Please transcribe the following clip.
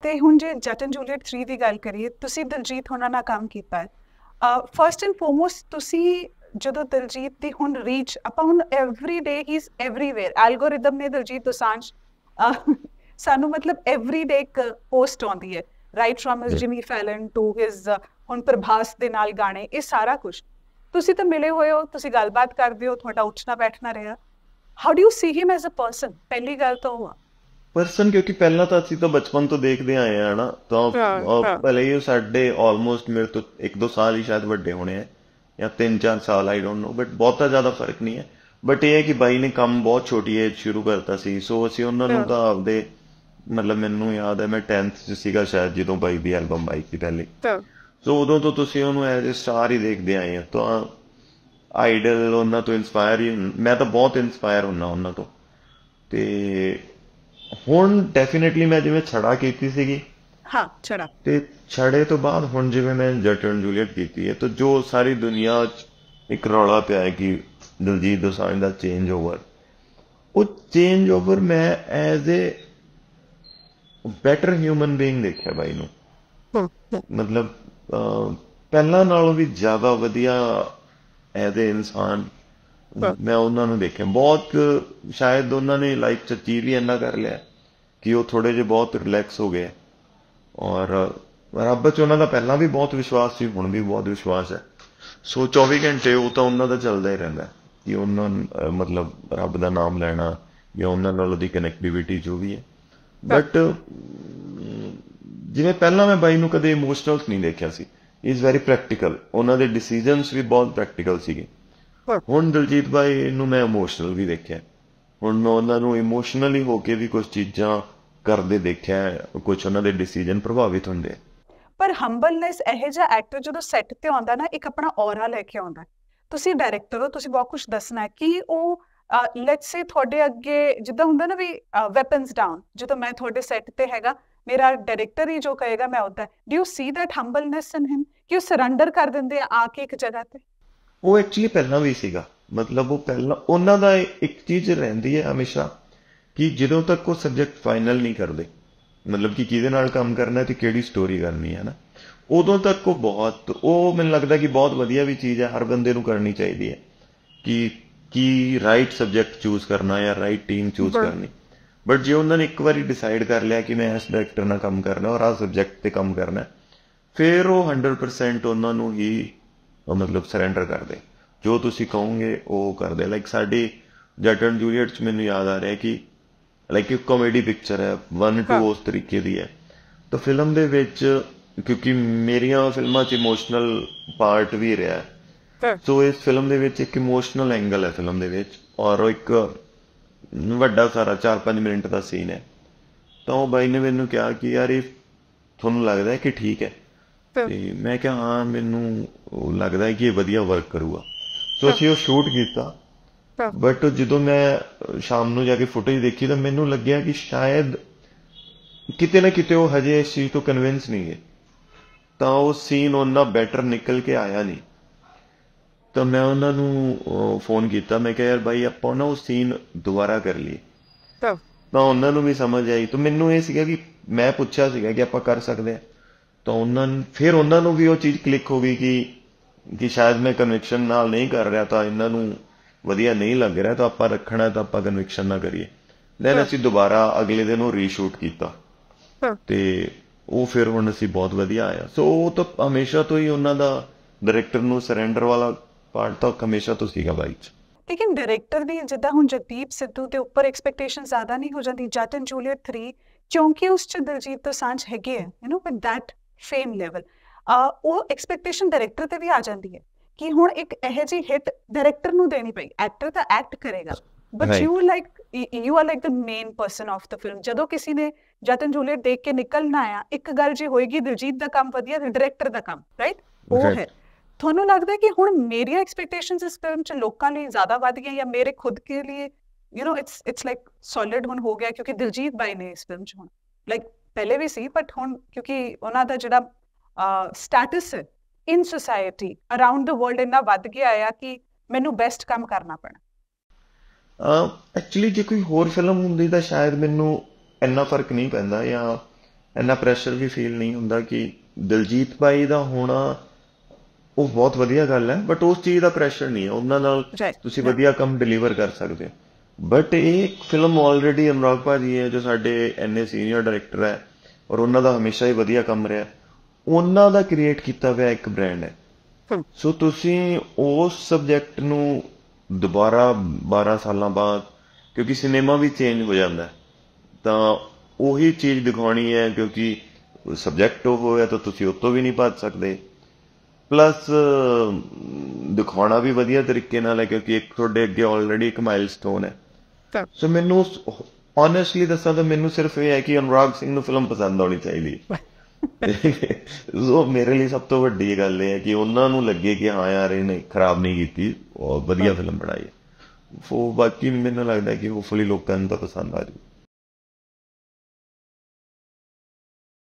ਤੇ ਹੁਣ ਜੇ ਜੱਟ ਐਂਡ ਜੂਲੀਅਟ 3 ਦੀ ਗੱਲ ਕਰੀਏ, ਤੁਸੀਂ ਦਿਲਜੀਤ ਹੋਣਾ ਨਾਲ ਕੰਮ ਕੀਤਾ ਹੈ। ਫਰਸਟ ਐਂਡ ਫੋਰਮੋਸਟ ਤੁਸੀਂ ਜਦੋਂ ਦਿਲਜੀਤ ਦੀ ਹੁਣ ਰੀਚ, ਆਪਾਂ ਹੁਣ every day he is everywhere, algorithm ਨੇ ਦਿਲਜੀਤ ਦੋਸਾਂਝ ਸਾਨੂੰ ਮਤਲਬ ਐਵਰੀ ਡੇ ਇੱਕ ਪੋਸਟ ਆਉਂਦੀ ਹੈ, right from his Jimmy Fallon to his ਹੁਣ ਪ੍ਰਭਾਸ ਦੇ ਨਾਲ ਗਾਣੇ, ਇਹ ਸਾਰਾ ਕੁਝ ਤੁਸੀਂ ਤਾਂ ਮਿਲੇ ਹੋਏ ਹੋ, ਤੁਸੀਂ ਗੱਲਬਾਤ ਕਰਦੇ ਹੋ, ਤੁਹਾਡਾ ਉੱਠਣਾ ਬੈਠਣਾ ਰਿਹਾ। How do you see him as a person? ਪਹਿਲੀ ਗੱਲ ਤਾਂ ਉਹ ਆ ਪਰਸਨ, ਕਿਉਂਕਿ ਪਹਿਲਾਂ ਤਾਂ ਅਸੀਂ ਤਾਂ ਬਚਪਨ ਤੋਂ ਦੇਖਦੇ ਆਏ ਆ ਨਾ, ਤਾਂ ਭਲੇ ਹੀ ਉਹ ਸਾਡੇ ਆਲਮੋਸਟ ਮੇਰੇ ਤੋਂ 1-2 ਸਾਲ ਹੀ ਸ਼ਾਇਦ ਵੱਡੇ ਹੋਣੇ ਆ, ਜਾਂ 3-4 ਸਾਲ, ਆਈ ਡੋਂਟ ਨੋ, ਬਟ ਬਹੁਤਾ ਜ਼ਿਆਦਾ ਫਰਕ ਨਹੀਂ ਹੈ। ਬਟ ਇਹ ਹੈ ਕਿ ਬਾਈ ਨੇ ਕੰਮ ਬਹੁਤ ਛੋਟੀ ਏਜ ਸ਼ੁਰੂ ਕਰਤਾ ਸੀ, ਸੋ ਅਸੀਂ ਉਹਨਾਂ ਨੂੰ ਤਾਂ ਆਪਦੇ, ਮਤਲਬ ਮੈਨੂੰ ਯਾਦ ਹੈ ਮੈਂ 10th 'ਚ ਸੀਗਾ ਸ਼ਾਇਦ ਜਦੋਂ ਬਾਈ ਦੀ ਐਲਬਮ ਆਈ ਸੀ ਪਹਿਲੇ, ਸੋ ਉਦੋਂ ਤੋਂ ਤੁਸੀਂ ਉਹਨੂੰ ਐਜ਼ ਏ ਸਟਾਰ ਹੀ ਦੇਖਦੇ ਆਏ ਆ। ਤਾਂ ਆਈਡਲ ਉਹਨਾਂ ਤੋਂ ਇੰਸਪਾਇਰ ਹੀ, ਮੈਂ ਤਾਂ ਬਹੁਤ ਇੰਸਪਾਇਰ ਹੁੰਨਾ ਉਹਨਾਂ ਤੋਂ। ਤੇ ਹੁਣ ਡੈਫੀਨੇਟਲੀ ਮੈਂ ਜਿਵੇਂ ਛੜਾ ਕੀਤੀ ਸੀਗੀ, ਹਾਂ ਛੜਾ, ਤੇ ਛੜੇ ਤੋਂ ਬਾਅਦ ਹੁਣ ਜਿਵੇਂ ਮੈਂ ਜੱਟ ਐਂਡ ਜੂਲੀਅਟ ਕੀਤੀ ਹੈ, ਤਾਂ ਜੋ ਸਾਰੀ ਦੁਨੀਆ 'ਚ ਇੱਕ ਰੌਲਾ ਪਿਆ ਹੈ ਕਿ ਦਿਲਜੀਤ ਦੋਸਾਂਝ ਦਾ ਚੇਂਜ ਓਵਰ, ਉਹ ਚੇਂਜ ਓਵਰ ਮੈਂ as a better human being ਦੇਖਿਆ ਬਾਈ ਨੂੰ। ਮਤਲਬ ਪਹਿਲਾਂ ਨਾਲੋਂ ਵੀ ਜ਼ਿਆਦਾ ਵਧੀਆ ਐਜ਼ ਏ ਇਨਸਾਨ ਮੈਂ ਉਹਨਾਂ ਨੂੰ ਦੇਖਿਆ। ਬਹੁਤ ਸ਼ਾਇਦ ਉਹਨਾਂ ਨੇ ਲਾਈਫ 'ਚ ਅਚੀਵ ਵੀ ਇੰਨਾ ਕਰ ਲਿਆ ਕਿ ਉਹ ਥੋੜੇ ਜਿਹੇ ਬਹੁਤ ਰਿਲੈਕਸ ਹੋ ਗਏ, ਔਰ ਰੱਬ 'ਚ ਉਹਨਾਂ ਦਾ ਪਹਿਲਾਂ ਵੀ ਬਹੁਤ ਵਿਸ਼ਵਾਸ ਸੀ, ਹੁਣ ਵੀ ਬਹੁਤ ਵਿਸ਼ਵਾਸ ਹੈ। ਸੋ 24 ਘੰਟੇ ਉਹ ਤਾਂ ਉਹਨਾਂ ਦਾ ਚੱਲਦਾ ਹੀ ਰਹਿੰਦਾ ਕਿ ਉਹਨਾਂ ਮਤਲਬ ਰੱਬ ਦਾ ਨਾਮ ਲੈਣਾ ਜਾਂ ਉਹਨਾਂ ਨਾਲ ਉਹਦੀ ਕਨੈਕਟੀਵਿਟੀ ਜੋ ਵੀ ਹੈ। ਬਟ ਜਿਵੇਂ ਪਹਿਲਾਂ ਮੈਂ ਬਾਈ ਨੂੰ ਕਦੇ ਇਮੋਸ਼ਨਲ ਨਹੀਂ ਦੇਖਿਆ ਸੀ, ਇਜ਼ ਵੈਰੀ ਪ੍ਰੈਕਟੀਕਲ, ਉਹਨਾਂ ਦੇ ਡਿਸੀਜਨਸ ਵੀ ਬਹੁਤ ਪ੍ਰੈਕਟੀਕਲ ਸੀਗੇ। ਹੁਣ ਦਿਲਜੀਤ ਬਾਈ ਨੂੰ ਮੈਂ ਇਮੋਸ਼ਨਲ ਵੀ ਦੇਖਿਆ, ਹੁਣ ਮੈਂ ਉਹਨਾਂ ਨੂੰ ਇਮੋਸ਼ਨਲੀ ਹੋ ਕੇ ਵੀ ਕੁਝ ਚੀਜ਼ਾਂ ਕਰਦੇ ਦੇਖਿਆ, ਕੁਝ ਉਹਨਾਂ ਦੇ ਡਿਸੀਜਨ ਪ੍ਰਭਾਵਿਤ ਹੁੰਦੇ। ਪਰ ਹੰਬਲਨੈਸ ਇਹੋ ਜਿਹਾ ਐਕਟਰ ਜਦੋਂ ਸੈੱਟ ਤੇ ਆਉਂਦਾ ਨਾ, ਇੱਕ ਆਪਣਾ ਔਰਾ ਲੈ ਕੇ ਆਉਂਦਾ। ਤੁਸੀਂ ਡਾਇਰੈਕਟਰ ਹੋ, ਤੁਸੀਂ ਬਹੁਤ ਕੁਝ ਦੱਸਣਾ ਹੈ ਕਿ ਉਹ ਲੈਟਸ ਸੇ ਤੁਹਾਡੇ ਅੱਗੇ ਜਿੱਦਾਂ ਹੁੰਦਾ ਨਾ ਵੀ ਵੈਪਨਸ ਡਾਊਨ, ਜਦੋਂ ਮੈਂ ਤੁਹਾਡੇ ਸੈੱਟ ਤੇ ਹੈਗਾ, ਮੇਰਾ ਡਾਇਰੈਕਟਰ ਹੀ ਜੋ ਕਹੇਗਾ ਮੈਂ ਉੱਦਾਂ। Do you see that humbleness in him ਕਿ ਉਹ ਸਰੈਂਡਰ ਕਰ ਦਿੰਦੇ ਆ ਕੇ ਇੱਕ ਜਗ੍ਹਾ ਤੇ? ਉਹ ਐਕਚੁਅਲੀ ਪਹਿਲਾਂ ਵੀ ਸੀਗਾ, ਮਤਲਬ ਉਹ ਪਹਿਲਾਂ ਉਹਨਾਂ ਦਾ ਇੱਕ ਚੀਜ਼ ਰਹਿੰਦੀ ਹੈ ਹਮੇਸ਼ਾ ਕਿ ਜਦੋਂ ਤੱਕ ਉਹ ਸਬਜੈਕਟ ਫਾਈਨਲ ਨਹੀਂ ਕਰਦੇ, ਮਤਲਬ ਕਿ ਕਿਹਦੇ ਨਾਲ ਕੰਮ ਕਰਨਾ ਤੇ ਕਿਹੜੀ ਸਟੋਰੀ ਕਰਨੀ ਹੈ ਨਾ, ਉਦੋਂ ਤੱਕ ਉਹ ਬਹੁਤ, ਉਹ ਮੈਨੂੰ ਲੱਗਦਾ ਕਿ ਬਹੁਤ ਵਧੀਆ ਵੀ ਚੀਜ਼ ਹੈ, ਹਰ ਬੰਦੇ ਨੂੰ ਕਰਨੀ ਚਾਹੀਦੀ ਹੈ ਕਿ ਰਾਈਟ ਸਬਜੈਕਟ ਚੂਜ਼ ਕਰਨਾ ਜਾਂ ਰਾਈਟ ਟੀਮ ਚੂਜ਼ ਕਰਨੀ। ਬਟ ਜੇ ਉਹਨਾਂ ਨੇ ਇੱਕ ਵਾਰੀ ਡਿਸਾਈਡ ਕਰ ਲਿਆ ਕਿ ਮੈਂ ਇਸ ਡਾਇਰੈਕਟਰ ਨਾਲ ਕੰਮ ਕਰਨਾ ਔਰ ਆਹ ਸਬਜੈਕਟ ਤੇ ਕੰਮ ਕਰਨਾ, ਫਿਰ ਉਹ 100% ਉਹਨਾਂ ਨੂੰ ਹੀ ਮਤਲਬ ਸਰੈਂਡਰ ਕਰਦੇ, ਜੋ ਤੁਸੀਂ ਕਹੋਗੇ ਉਹ ਕਰਦੇ। ਲਾਈਕ ਸਾਡੀ ਜੱਟ ਐਂਡ ਜੂਲੀਅਟ 'ਚ ਮੈਨੂੰ ਯਾਦ ਆ ਰਿਹਾ ਕਿ ਲਾਈਕ ਇੱਕ ਕਾਮੇਡੀ ਪਿਕਚਰ ਹੈ, 1-2 ਉਸ ਤਰੀਕੇ ਦੀ ਹੈ। ਤਾਂ ਫਿਲਮ ਦੇ ਵਿੱਚ, ਕਿਉਂਕਿ ਮੇਰੀਆਂ ਫਿਲਮਾਂ 'ਚ ਇਮੋਸ਼ਨਲ ਪਾਰਟ ਵੀ ਰਿਹਾ, ਸੋ ਇਸ ਫਿਲਮ ਦੇ ਵਿੱਚ ਇੱਕ ਇਮੋਸ਼ਨਲ ਐਂਗਲ ਹੈ ਫਿਲਮ ਦੇ ਵਿੱਚ, ਔਰ ਉਹ ਇੱਕ ਵੱਡਾ ਸਾਰਾ 4-5 ਮਿੰਟ ਦਾ ਸੀਨ ਹੈ। ਤਾਂ ਉਹ ਬਾਈ ਨੇ ਮੈਨੂੰ ਕਿਹਾ ਕਿ ਯਾਰ ਇਹ ਤੁਹਾਨੂੰ ਲੱਗਦਾ ਹੈ ਕਿ ਠੀਕ ਹੈ? ਤੇ ਮੈਂ ਕਿਹਾ ਹਾਂ, ਮੈਨੂੰ ਲੱਗਦਾ ਹੈ ਕਿ ਇਹ ਵਧੀਆ ਵਰਕ ਕਰੂਗਾ। ਸੋ ਅਸੀਂ ਉਹ ਸ਼ੂਟ ਕੀਤਾ, ਬਟ ਜਦੋਂ ਮੈਂ ਸ਼ਾਮ ਨੂੰ ਜਾ ਕੇ ਫੁਟੇਜ ਦੇਖੀ ਤਾਂ ਮੈਨੂੰ ਲੱਗਿਆ ਕਿ ਸ਼ਾਇਦ ਕਿਤੇ ਨਾ ਕਿਤੇ ਉਹ ਹਜੇ ਇਸ ਚੀਜ਼ ਤੋਂ ਕਨਵਿੰਸ ਨਹੀਂ ਹੈ, ਤਾਂ ਉਹ ਸੀਨ ਉਹਨਾਂ ਬੈਟਰ ਨਿਕਲ ਕੇ ਆਇਆ ਨਹੀਂ। ਤਾਂ ਮੈਂ ਉਹਨਾਂ ਨੂੰ ਫੋਨ ਕੀਤਾ, ਮੈਂ ਕਿਹਾ ਯਾਰ ਬਾਈ ਆਪਾਂ ਨਾ ਉਹ ਸੀਨ ਦੁਬਾਰਾ ਕਰ ਲਈਏ। ਤਾਂ ਉਹਨਾਂ ਨੂੰ ਵੀ ਸਮਝ ਆਈ, ਤਾਂ ਮੈਨੂੰ ਇਹ ਸੀਗਾ ਕਿ ਮੈਂ ਪੁੱਛਿਆ ਸੀਗਾ ਕਿ ਆਪਾਂ ਕਰ ਸਕਦੇ ਹਾਂ, ਤਾਂ ਫਿਰ ਉਹਨਾਂ ਨੂੰ ਵੀ ਉਹ ਚੀਜ਼ ਕਲਿੱਕ ਹੋ ਗਈ ਕਿ ਸ਼ਾਇਦ ਮੈਂ ਕਨਵਿਕਸ਼ਨ ਨਾਲ ਨਹੀਂ ਕਰ ਰਿਹਾ, ਤਾਂ ਇਹਨਾਂ ਨੂੰ ਵਧੀਆ ਨਹੀਂ ਲੱਗ ਰਿਹਾ, ਤਾਂ ਆਪਾਂ ਰੱਖਣਾ ਤਾਂ ਆਪਾਂ ਕਨਵਿਕਸ਼ਨ ਨਾ ਕਰੀਏ। ਦੈਨ ਅਸੀਂ ਦੁਬਾਰਾ ਅਗਲੇ ਦਿਨ ਉਹ ਰੀਸ਼ੂਟ ਕੀਤਾ, ਤੇ ਉਹ ਫਿਰ ਹੁਣ ਅਸੀਂ ਬਹੁਤ ਵਧੀਆ ਆਇਆ। ਸੋ ਉਹ ਤਾਂ ਹਮੇਸ਼ਾ ਤੋਂ ਹੀ ਉਹਨਾਂ ਦਾ ਡਾਇਰੈਕਟਰ ਨੂੰ ਸਰੈਂਡਰ ਵਾਲਾ ਪਾਰਟ ਤਾਂ ਹਮੇਸ਼ਾ ਤੋਂ ਸੀਗਾ ਬਾਈ 'ਚ। ਲੇਕਿਨ ਡਾਇਰੈਕਟਰ ਦੀ ਜਿੱਦਾਂ ਹੁਣ ਜਗਦੀਪ ਸਿੱਧੂ ਦੇ ਉੱਪਰ ਐਕਸਪੈਕਟੇਸ਼ਨ ਜ਼ਿਆਦਾ ਨਹੀਂ ਹੋ ਜਾਂਦੀ ਜੱਟ ਐਂਡ ਜੂਲੀਅਟ 3, ਕਿਉਂਕਿ ਉਸ 'ਚ ਦਿਲਜੀਤ ਦੋਸਾਂਝ ਹੈਗੇ ਹੈ, ਵਿਦ ਦੈਟ ਫੇਮ ਲੈਵਲ, ਉਹ ਐਕਸਪੈਕਟੇਸ਼ਨ ਡਾਇਰੈਕਟਰ ਤੇ ਵੀ ਆ ਜਾਂਦੀ ਹੈ ਕਿ ਹੁਣ ਇੱਕ ਇਹੋ ਜਿਹੀ ਹਿੱਟ ਡਾਇਰੈਕਟਰ ਨੂੰ ਦੇਣੀ ਪਈ। ਐਕਟਰ ਤਾਂ ਐਕਟ ਕਰੇਗਾ, but you are like the main person of the film. ਜਦੋਂ ਕਿਸੇ ਨੇ ਜੱਟ ਐਂਡ ਜੂਲੀਅਟ ਦੇਖ ਕੇ ਨਿਕਲਣਾ ਆ, ਇੱਕ ਗੱਲ ਜੇ ਹੋਏਗੀ ਦਿਲਜੀਤ ਦਾ ਕੰਮ ਵਧੀਆ ਤੇ ਡਾਇਰੈਕਟਰ ਦਾ ਕੰਮ ਰਾਈਟ ਉਹ ਹੈ। ਤੁਹਾਨੂੰ ਲੱਗਦਾ ਕਿ ਹੁਣ ਮੇਰੀਆਂ ਐਕਸਪੈਕਟੇਸ਼ਨਸ ਇਸ ਫਿਲਮ 'ਚ ਲੋਕਾਂ ਲਈ ਜ਼ਿਆਦਾ ਵੱਧ ਗਈਆਂ, ਜਾਂ ਮੇਰੇ ਖੁਦ ਕੇ ਲਈ ਇਟਸ ਲਾਈਕ ਸੋਲਿਡ ਹੁਣ ਹੋ ਗਿਆ ਕਿਉਂਕਿ ਦਿਲਜੀਤ ਬਾਈ ਨੇ ਇਸ ਫਿਲਮ 'ਚ ਹੁਣ, ਲਾਈਕ ਪਹਿਲੇ ਵੀ ਸੀ ਬਟ ਹੁਣ ਕਿਉਂਕਿ ਉਹਨਾਂ ਦਾ ਜਿਹੜਾ ਸਟੇਟਸ ਹੈ in society around the world ਇੰਨਾ ਵੱਧ ਗਿਆ ਆ ਕਿ ਮੈਨੂੰ ਬੈਸਟ ਕੰਮ ਕਰਨਾ ਪੈਣਾ। ਐਕਚੁਅਲੀ ਜੇ ਕੋਈ ਹੋਰ ਫਿਲਮ ਹੁੰਦੀ ਤਾਂ ਸ਼ਾਇਦ ਮੈਨੂੰ ਇੰਨਾ ਫਰਕ ਨਹੀਂ ਪੈਂਦਾ, ਜਾਂ ਇੰਨਾ ਪ੍ਰੈਸ਼ਰ ਵੀ ਫੀਲ ਨਹੀਂ ਹੁੰਦਾ ਕਿ ਦਿਲਜੀਤ ਭਾਈ ਦਾ ਹੋਣਾ ਉਹ ਬਹੁਤ ਵਧੀਆ ਗੱਲ ਹੈ, ਬਟ ਉਸ ਚੀਜ਼ ਦਾ ਪ੍ਰੈਸ਼ਰ ਨਹੀਂ ਹੈ, ਉਹਨਾਂ ਨਾਲ Right. ਤੁਸੀਂ ਵਧੀਆ ਕੰਮ ਡਿਲੀਵਰ ਕਰ ਸਕਦੇ ਹੋ। ਬਟ ਇਹ ਫਿਲਮ ਆਲਰੇਡੀ ਅਨੁਰਾਗ ਭਾਜੀ ਹੈ ਜੋ ਸਾਡੇ ਇੰਨੇ ਸੀਨੀਅਰ ਡਾਇਰੈਕਟਰ ਹੈ ਔਰ ਉਹਨਾਂ ਦਾ ਹਮੇਸ਼ਾ ਹੀ ਵਧੀਆ ਕੰਮ ਰਿਹਾ, ਉਹਨਾਂ ਦਾ ਕ੍ਰੀਏਟ ਕੀਤਾ ਹੋਇਆ ਇੱਕ ਬ੍ਰਾਂਡ ਹੈ। ਸੋ ਤੁਸੀਂ ਉਸ ਸਬਜੈਕਟ ਨੂੰ ਦੁਬਾਰਾ 12 ਸਾਲਾਂ ਬਾਅਦ, ਕਿਉਂਕਿ ਸਿਨੇਮਾ ਵੀ ਚੇਂਜ ਹੋ ਜਾਂਦਾ ਹੈ, ਤਾਂ ਉਹੀ ਚੀਜ਼ ਦਿਖਾਉਣੀ ਹੈ, ਕਿਉਂਕਿ ਸਬਜੈਕਟ ਉਹ ਹੋਇਆ ਤਾਂ ਤੁਸੀਂ ਉਹ ਤੋਂ ਵੀ ਨਹੀਂ ਭੱਜ ਸਕਦੇ। ਪਲੱਸ ਦਿਖਾਉਣਾ ਵੀ ਵਧੀਆ ਤਰੀਕੇ ਨਾਲ ਹੈ, ਕਿਉਂਕਿ ਇੱਕ ਤੁਹਾਡੇ ਅੱਗੇ ਆਲਰੇਡੀ ਇੱਕ ਮਾਈਲਸਟੋਨ ਹੈ। ਸੋ ਮੈਨੂੰ ਓਨੈਸਟਲੀ ਦੱਸਾਂ ਤਾਂ ਮੈਨੂੰ ਸਿਰਫ ਇਹ ਹੈ ਕਿ ਅਨੁਰਾਗ ਸਿੰਘ ਨੂੰ ਫਿਲਮ ਪਸੰਦ ਆਉਣੀ ਚਾਹੀਦੀ ਹੈ। ਸੋ ਮੇਰੇ ਲਈ ਸਭ ਤੋਂ ਵੱਡੀ ਗੱਲ ਇਹ ਹੈ ਕਿ ਉਹਨਾਂ ਨੂੰ ਲੱਗੇ ਕਿ ਹਾਂ ਯਾਰ ਇਹਨੇ ਖਰਾਬ ਨਹੀਂ ਕੀਤੀ, ਉਹ ਵਧੀਆ ਫਿਲਮ ਬਣਾਈ ਹੈ। ਸੋ ਬਾਕੀ ਮੈਨੂੰ ਲੱਗਦਾ ਕਿ ਹੋਪਫੁਲੀ ਲੋਕਾਂ ਨੂੰ ਤਾਂ ਪਸੰਦ ਆ ਜਾਊ।